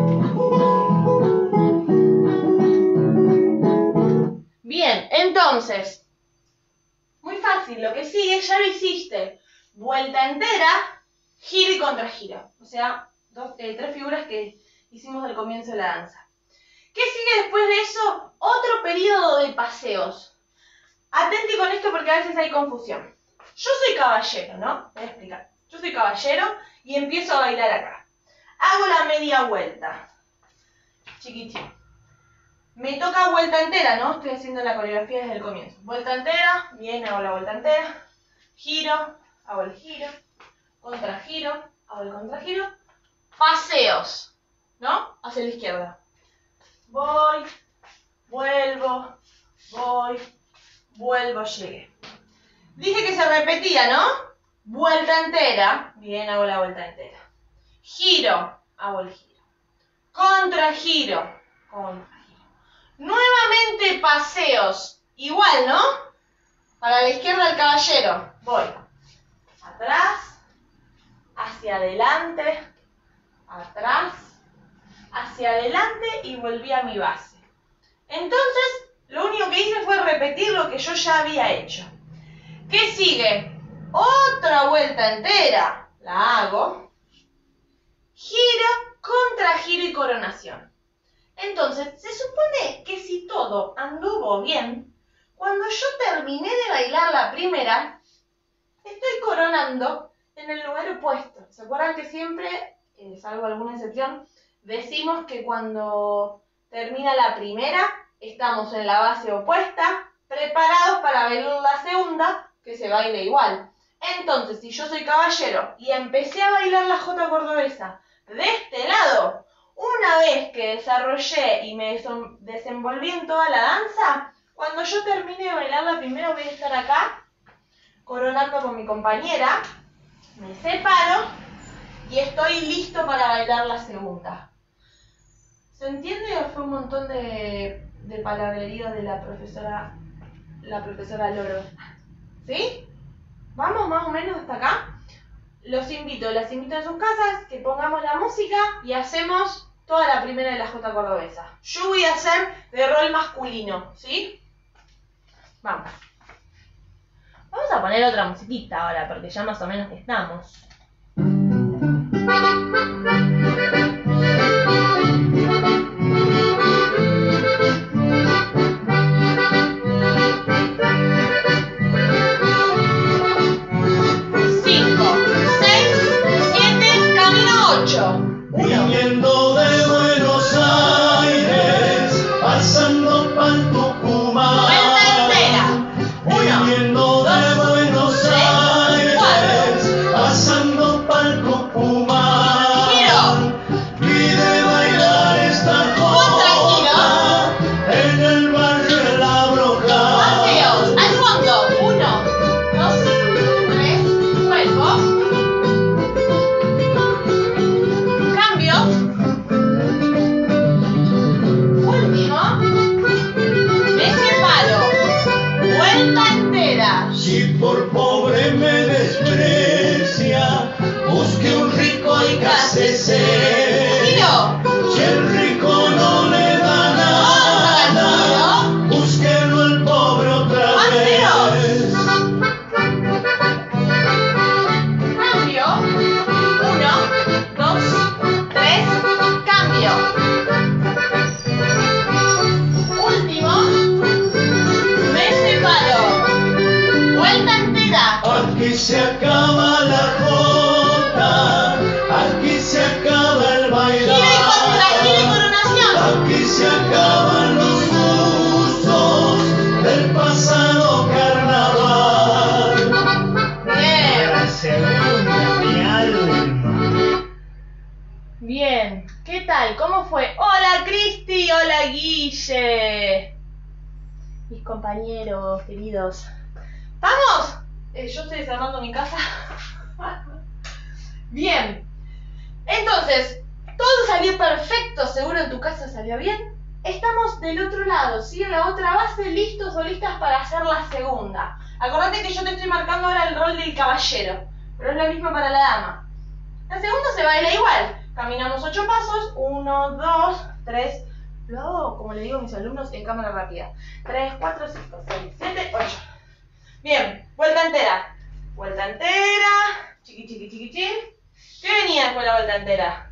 Bien, entonces, muy fácil, lo que sigue ya lo hiciste. Vuelta entera, giro y contragiro. O sea, dos, eh, tres figuras que hicimos al comienzo de la danza. ¿Qué sigue después de eso? Otro periodo de paseos. Atente con esto porque a veces hay confusión. Yo soy caballero, ¿no? Voy a explicar. Yo soy caballero y empiezo a bailar acá. Hago la media vuelta. Chiquitín. Me toca vuelta entera, ¿no? Estoy haciendo la coreografía desde el comienzo. Vuelta entera, bien, hago la vuelta entera. Giro, hago el giro. Contragiro, hago el contragiro. Paseos, ¿no? Hacia la izquierda. Voy, vuelvo, voy, vuelvo, llegué. Dije que se repetía, ¿no? Vuelta entera, bien, hago la vuelta entera. Giro, hago el giro. Contragiro, contragiro. Nuevamente paseos, igual, ¿no? Para la izquierda el caballero. Voy atrás, hacia adelante, atrás, hacia adelante y volví a mi base. Entonces, lo único que hice fue repetir lo que yo ya había hecho. ¿Qué sigue? Otra vuelta entera. La hago. Giro, contragiro y coronación. Entonces, se supone que si todo anduvo bien, cuando yo terminé de bailar la primera, estoy coronando en el lugar opuesto. ¿Se acuerdan que siempre, eh, salvo alguna excepción, decimos que cuando termina la primera, estamos en la base opuesta, preparados para bailar la segunda, que se baile igual? Entonces, si yo soy caballero y empecé a bailar la jota cordobesa de este lado, una vez que desarrollé y me desenvolví en toda la danza, cuando yo termine de bailar la primera voy a estar acá, coronando con mi compañera, me separo y estoy listo para bailar la segunda. ¿Se entiende o fue un montón de, de palabrerío de la profesora, la profesora Loro? ¿Sí? ¿Vamos más o menos hasta acá? Los invito, las invito en sus casas, que pongamos la música y hacemos toda la primera de la jota cordobesa. Yo voy a hacer de rol masculino, ¿sí? Vamos. Vamos a poner otra musiquita ahora, porque ya más o menos estamos. Viniendo de Buenos Aires, pasando pa'l Tucumán. Viniendo de Buenos Aires, pasando pa'l Tucumán. Pide bailar esta jota en el barrio de La Broja. Paseos, al fondo. Uno, dos, tres, vuelvo. Si por pobre me desprecia, busque un rico y cásese. Si el rico no le da nada, búsquelo el pobre otra vez. Cambio. Uno, dos, tres, cambio. Último. Me separo. Vuelta entera. Aquí se acaba la jota, aquí se acaba el bailar. Giro y contra, giro y coronación. Aquí se acaban los gustos del pasado carnaval. Bien. La segunda, mi alma. Bien. ¿Qué tal? ¿Cómo fue? Hola Cristi, hola Guille. Mis compañeros queridos. ¿Estamos? Eh, yo estoy desarmando mi casa. Bien. Entonces, todo salió perfecto. ¿Seguro en tu casa salió bien? Estamos del otro lado, ¿sí? En la otra base, listos o listas para hacer la segunda. Acordate que yo te estoy marcando ahora el rol del caballero, pero es lo mismo para la dama. La segunda se baila igual. Caminamos ocho pasos. Uno, dos, tres. Lo hago, como le digo a mis alumnos, en cámara rápida. Tres, cuatro, cinco, seis, siete, ocho. Bien, vuelta entera. Vuelta entera. Chiqui, chiqui, chiqui, chiqui. ¿Qué venía después de la vuelta entera?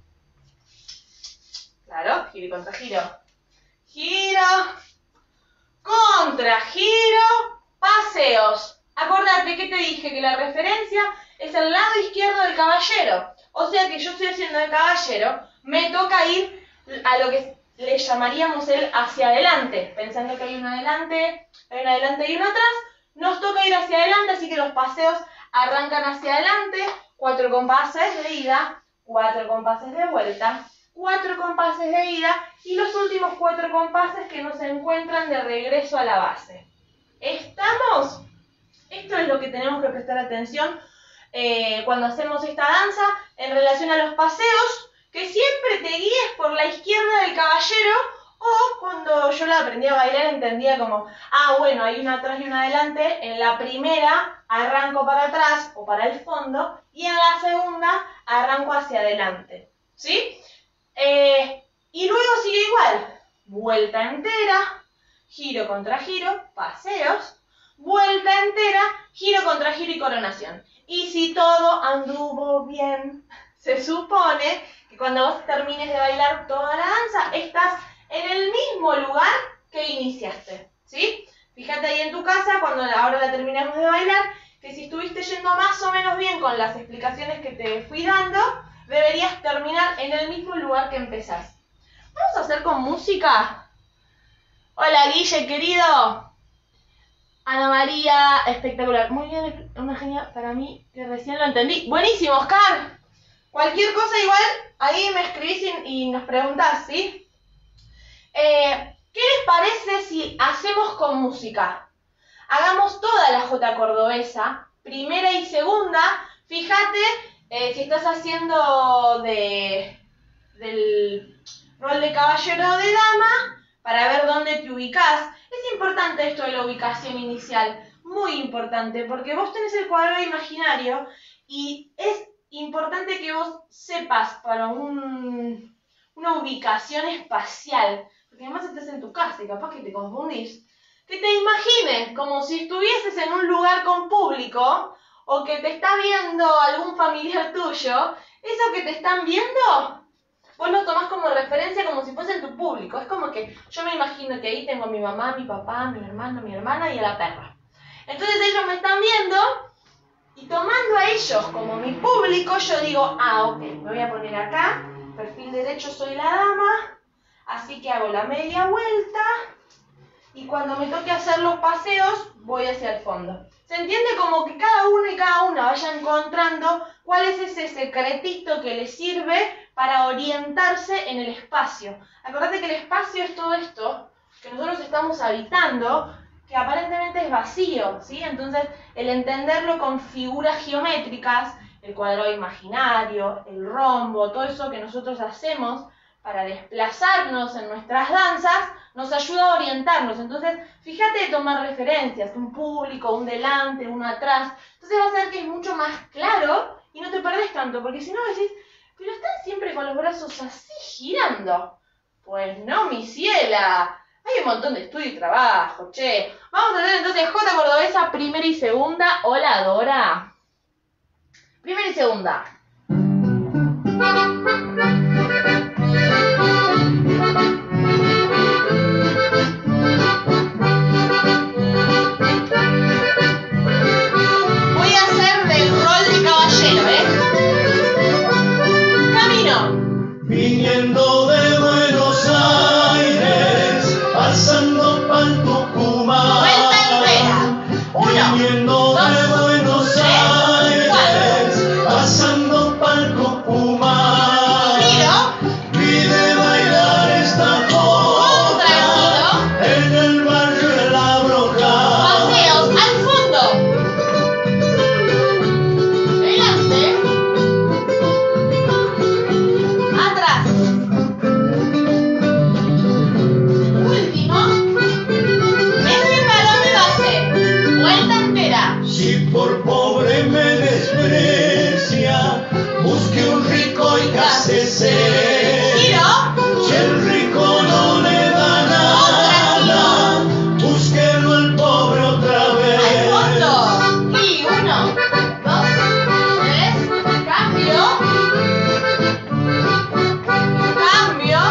Claro, giro y contra giro. Giro. Contra giro. Paseos. Acordate que te dije que la referencia es el lado izquierdo del caballero. O sea que yo estoy haciendo de caballero. Me toca ir a lo que le llamaríamos el hacia adelante. Pensando que hay uno adelante, hay uno adelante y uno atrás. Nos toca ir hacia adelante, así que los paseos arrancan hacia adelante, cuatro compases de ida, cuatro compases de vuelta, cuatro compases de ida y los últimos cuatro compases que nos encuentran de regreso a la base. ¿Estamos? Esto es lo que tenemos que prestar atención eh, cuando hacemos esta danza en relación a los paseos, que siempre te guíes por la izquierda del caballero. O cuando yo la aprendí a bailar entendía como, ah, bueno, hay una atrás y una adelante. En la primera arranco para atrás o para el fondo y en la segunda arranco hacia adelante. ¿Sí? Eh, y luego sigue igual. Vuelta entera, giro contra giro, paseos, vuelta entera, giro contra giro y coronación. Y si todo anduvo bien, se supone que cuando vos termines de bailar toda la danza, estás en el mismo lugar que iniciaste, ¿sí? Fíjate ahí en tu casa, cuando ahora la terminemos de bailar, que si estuviste yendo más o menos bien con las explicaciones que te fui dando, deberías terminar en el mismo lugar que empezás. ¿Vamos a hacer con música? Hola, Guille, querido. Ana María, espectacular. Muy bien, una genia para mí que recién lo entendí. Buenísimo, Oscar. Cualquier cosa igual, ahí me escribís y, y nos preguntás, ¿sí? Eh, ¿Qué les parece si hacemos con música? Hagamos toda la jota cordobesa, primera y segunda. Fíjate eh, si estás haciendo de, del rol de caballero o de dama, para ver dónde te ubicás. Es importante esto de la ubicación inicial, muy importante, porque vos tenés el cuadrado imaginario y es importante que vos sepas para un, una ubicación espacial, porque además estás en tu casa y capaz que te confundís. Que te imagines como si estuvieses en un lugar con público o que te está viendo algún familiar tuyo. Eso que te están viendo, vos lo tomás como referencia como si fuese en tu público. Es como que yo me imagino que ahí tengo a mi mamá, mi papá, mi hermano, mi hermana y a la perra. Entonces ellos me están viendo y tomando a ellos como mi público, yo digo, ah, ok, me voy a poner acá, perfil derecho soy la dama, así que hago la media vuelta y cuando me toque hacer los paseos voy hacia el fondo. ¿Se entiende? Como que cada uno y cada una vaya encontrando cuál es ese secretito que les sirve para orientarse en el espacio. Acordate que el espacio es todo esto que nosotros estamos habitando, que aparentemente es vacío, ¿sí? Entonces, el entenderlo con figuras geométricas, el cuadrado imaginario, el rombo, todo eso que nosotros hacemos para desplazarnos en nuestras danzas, nos ayuda a orientarnos. Entonces, fíjate de tomar referencias, un público, un delante, uno atrás. Entonces va a hacer que es mucho más claro y no te perdés tanto, porque si no decís, pero están siempre con los brazos así girando. Pues no, mi ciela. Hay un montón de estudio y trabajo, che. Vamos a hacer entonces jota cordobesa, primera y segunda. Hola, Dora. Primera y segunda. Voy a hacer del rol de caballero, ¿eh? Camino. Viniendo de Buenos Aires, pasando pa'l Tucumán. Vuelta entera. Uno, Viniendo dos, de Buenos tres, Aires, cuatro. pasando pa'l Tucumán. Giro. Vi de bailar esta jota Tranquilo. en el barrio de La Broja. Paseos al fondo. Delante. Atrás. Último. Me separó mi base. Vuelta entera. Si por pobre me desprecia, busque un rico y cásese. Giro. Si el rico no le da nada, búsquelo al pobre otra Al vez. fondo. Y uno, dos, tres. Cambio. Cambio.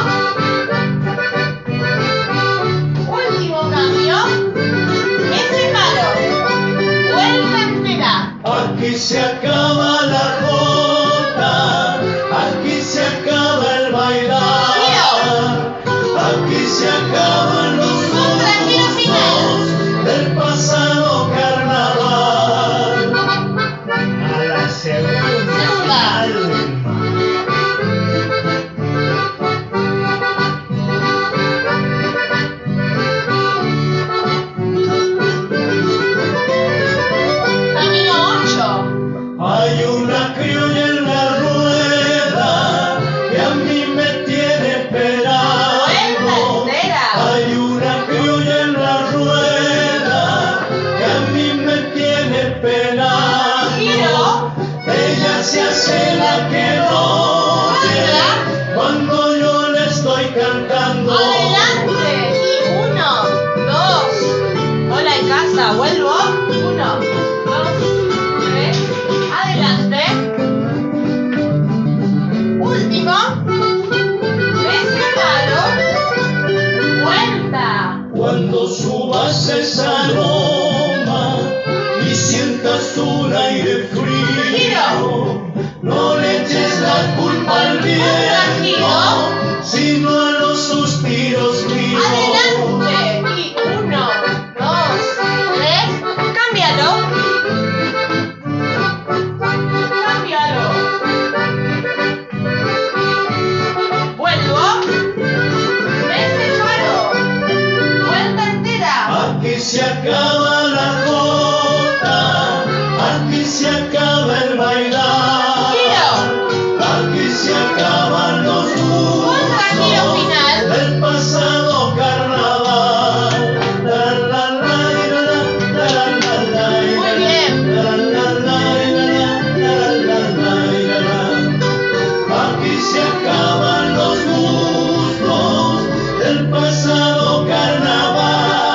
Último cambio. Me separo. Vuelta entera. Aquí se acaba la jota, aquí se acaba el bailar, aquí se acaban los Un tranquilo final. gustos del pasado carnaval. A la segunda. Segunda. Alma. Camino ocho. Hay una criolla en la rueda que a mí me tiene penado. Vuelta entera. Hay una criolla en la rueda que a mí me tiene penado. Giro. Ella se hace la que no oye cuando yo le estoy cantando. Adelante. Y uno, dos. Hola en casa. Vuelvo. Uno, dos, tres. Adelante. ese aroma y sientas un aire frío, no le eches la culpa al viento, sino a los suspiros míos. Adelante. Y uno, dos, tres. Cámbialo. Cámbialo. Vuelvo. Me separo. Vuelta entera. Aquí se acaba la jota, aquí se acaba el bailar, Giro. aquí se acaban los Contragiro gustos final. del pasado carnaval. La, la, la, la, la, la, la, la, Muy bien. la, la, la, la, la, la, la. Aquí se acaban los gustos del pasado carnaval.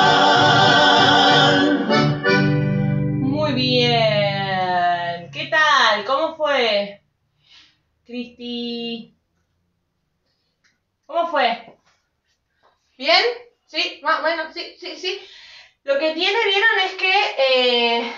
Muy bien. ¿Qué tal? ¿Cómo fue? Cristi. ¿Cómo fue? ¿Bien? ¿Sí? Más o menos, sí, sí, sí. Lo que tiene, vieron, es que eh,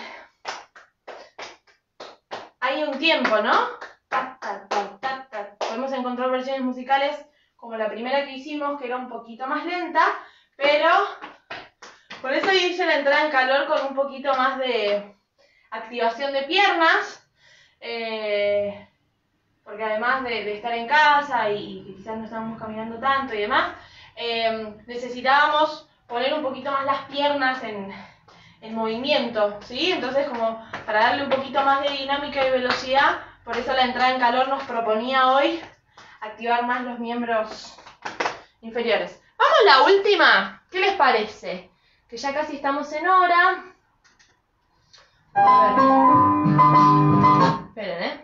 hay un tiempo, ¿no? Ta, ta, ta, ta, ta. Podemos encontrar versiones musicales como la primera que hicimos, que era un poquito más lenta, pero por eso hice la entrada en calor con un poquito más de activación de piernas. Eh, porque además de, de estar en casa y, y quizás no estábamos caminando tanto y demás, eh, necesitábamos poner un poquito más las piernas en, en movimiento, ¿sí? Entonces, como para darle un poquito más de dinámica y velocidad, por eso la entrada en calor nos proponía hoy activar más los miembros inferiores. Vamos a la última, ¿qué les parece? Que ya casi estamos en hora. A ver. Esperen, ¿eh?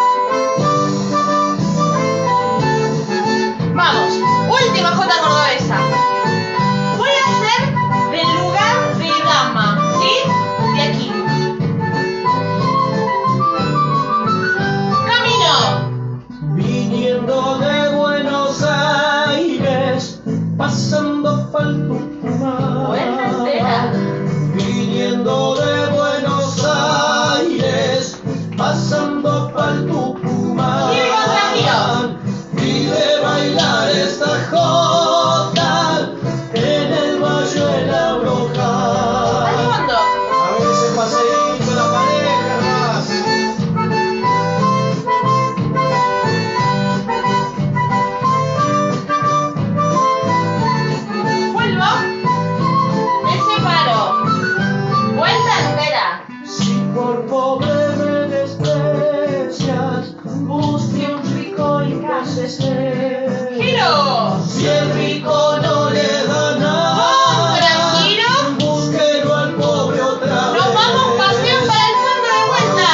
Vamos, última jota cordobesa. Voy a hacer del lugar de dama, ¿sí? De aquí. Camino. Viniendo de Buenos Aires, pasando pa'l Tucumán. Vuelta entera. Viniendo de Buenos Aires, pasando pa'l Tucumán. Giro y contragiro. Y de bailar esta jota en el Valle de la Al Broja. fondo. A ver ese paseíto la pareja más. Vuelvo. Me separo. Vuelta entera. Si por pobre me desprecias, busque un rico y cállese. Giro. Si el rico no le da nada, Contragiro. búsquelo al pobre otra vez. Nos vamos paseo para el fondo de vuelta.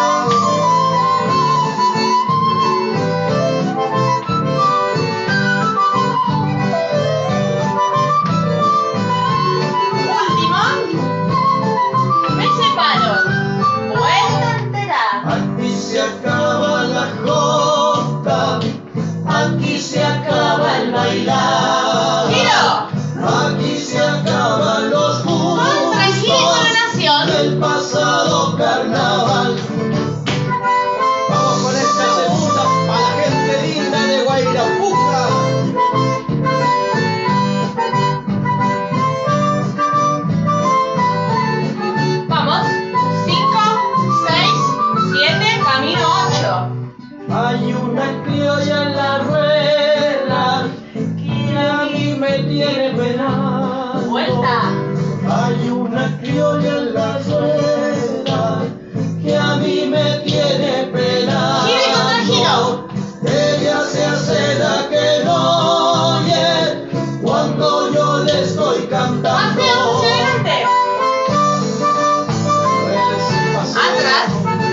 Último. Me separo. Vuelta entera. Aquí se acaba la jota, aquí se acaba el bailar. Giro. Aquí se acaban los Contragiro y gustos coronación. del pasado carnaval. Vamos con esta segunda para la gente linda de Guairapuca. Vamos. cinco, seis, siete, camino ocho. Hay una criolla en la rueda que a mí me tiene penado. Vuelta. Hay una criolla en la rueda que a mí me tiene penado. Giro y contragiro. Ella se hace la que no oye cuando yo le estoy cantando. Paseo hacia adelante. Atrás.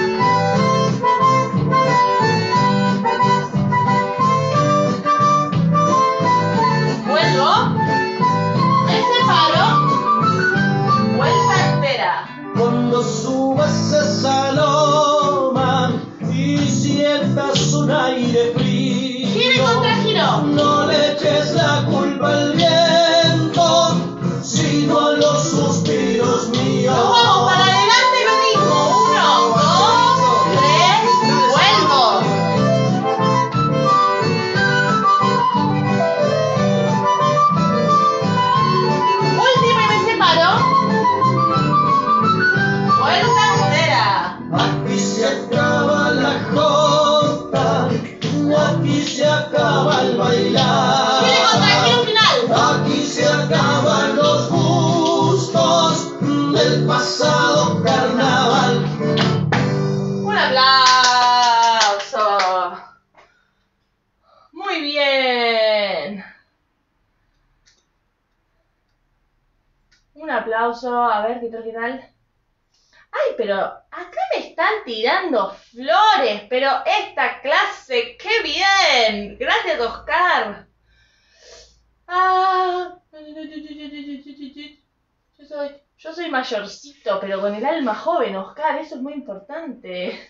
Vuelvo. Me separo. Vuelta entera. Cuando subas esa loma y sientas un aire frío, Giro y contragiro. no le eches la culpa al viento, sino a los suspiros del pasado carnaval. Un aplauso. Muy bien. Un aplauso. A ver, ¿qué tal, qué tal? Ay, pero acá me están tirando flores, pero esta clase, ¡qué bien! Gracias, Oscar. Ah, yo soy, yo soy mayorcito, pero con el alma joven, Oscar, eso es muy importante.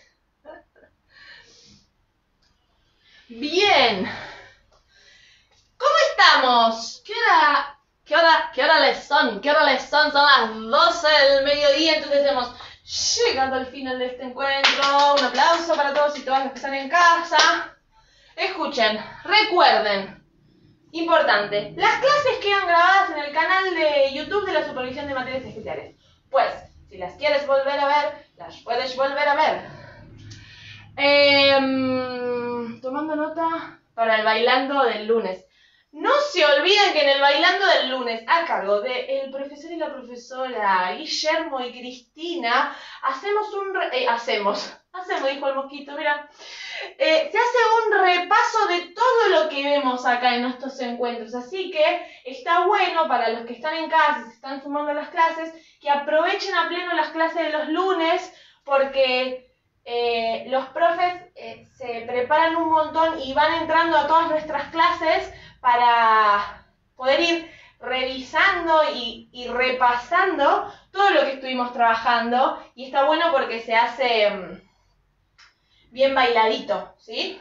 Bien. ¿Cómo estamos? ¿Qué hora, qué hora, qué hora les son? ¿Qué hora les son? Son las doce del mediodía, entonces hemos llegado al final de este encuentro. Un aplauso para todos y todas los que están en casa. Escuchen, recuerden, importante, las clases quedan grabadas en el canal de YouTube de la Supervisión de Materias Especiales. Pues, si las quieres volver a ver, las puedes volver a ver. Eh, tomando nota para el bailando del lunes. No se olviden que en el bailando del lunes, a cargo del profesor y la profesora Guillermo y Cristina, hacemos un... Re eh, hacemos, hacemos, dijo el mosquito, mira. Eh, se hace un repaso de todo lo que vemos acá en estos encuentros. Así que está bueno para los que están en casa y se están sumando a las clases, que aprovechen a pleno las clases de los lunes, porque eh, los profes eh, se preparan un montón y van entrando a todas nuestras clases para poder ir revisando y, y repasando todo lo que estuvimos trabajando, y está bueno porque se hace um, bien bailadito, ¿sí?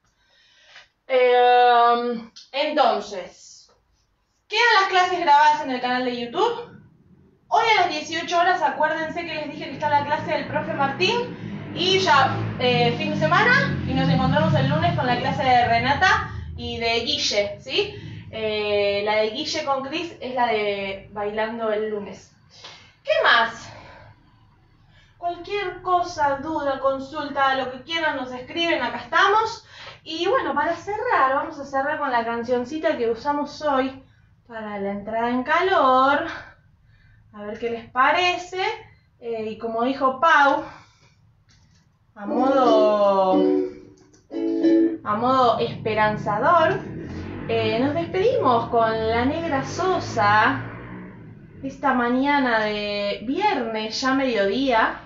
Eh, entonces, quedan las clases grabadas en el canal de YouTube. Hoy a las dieciocho horas, acuérdense que les dije que está la clase del profe Martín, y ya eh, fin de semana, y nos encontramos el lunes con la clase de Renata y de Guille, ¿sí? Eh, la de Guille con Cris es la de bailando el lunes. ¿Qué más? Cualquier cosa, duda, consulta, lo que quieran nos escriben, acá estamos. Y bueno, para cerrar, vamos a cerrar con la cancioncita que usamos hoy para la entrada en calor. A ver qué les parece. Eh, y como dijo Pau, a modo... a modo esperanzador, eh, nos despedimos con La Negra Sosa esta mañana de viernes, ya mediodía.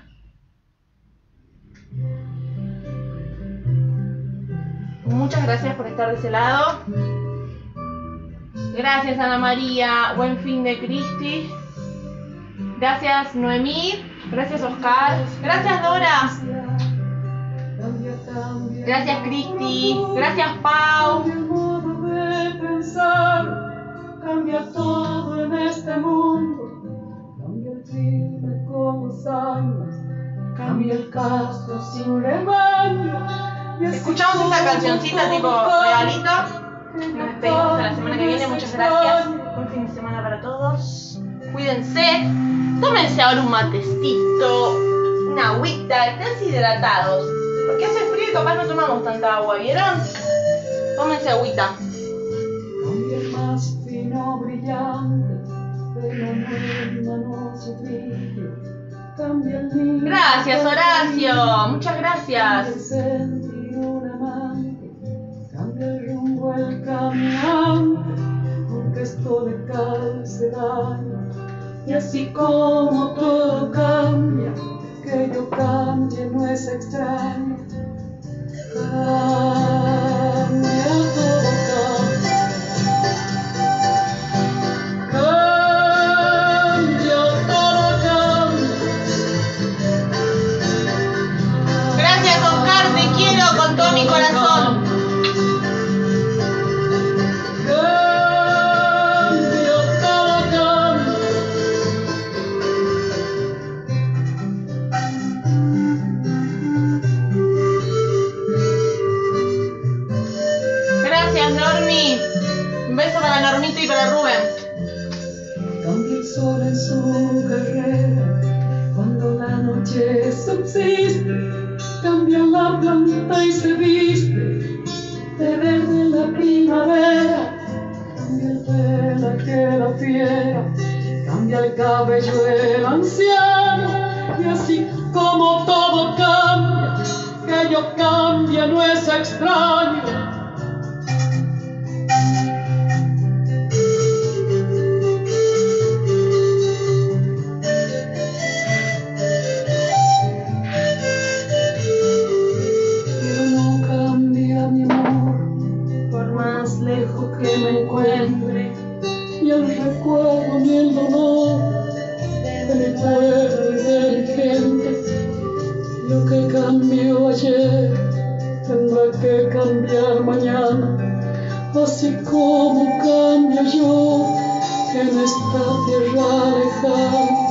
Muchas gracias por estar de ese lado. Gracias, Ana María. Buen fin de Cristi. Gracias, Noemí. Gracias, Oscar. Gracias, Dora. Gracias, Cristi. Gracias, Pau. Cambia el modo de pensar, cambia todo en este mundo. Cambia el clima con los años, cambia el caso sin rebaño. Escuchamos esta cancioncita tipo regalito. Nos despedimos hasta la semana que viene. Muchas gracias. Buen fin de semana para todos. Cuídense. Tómense ahora un matecito, una agüita. Estén hidratados, porque hace frío y capaz no tomamos tanta agua, ¿vieron? Tómense agüita. Cambia el más fino brillante, pero no no su brillo. Cambia el niño. Gracias, Horacio. Muchas gracias. Cambia el sentir un amante, cambia el rumbo el caminante, aunque esto le cause daño. Y así como todo cambia, que yo cambie no es extraño. Cambia todo, cambia. Cambia todo, cambia. Gracias, Oscar. Te quiero con todo mi corazón. Normito y para Rubén. Cambia el sol en su carrera cuando la noche subsiste. Cambia la planta y se viste de verde la primavera. Cambia el pelo que la fiera, cambia el cabello el anciano. no cambia, no es extraño. Pero no cambia mi amor, por más lejos que me encuentre, y el recuerdo ni el dolor de mi pueblo y de mi gente. Lo que cambió ayer tendrá que cambiar mañana, así como cambio yo en esta tierra lejana.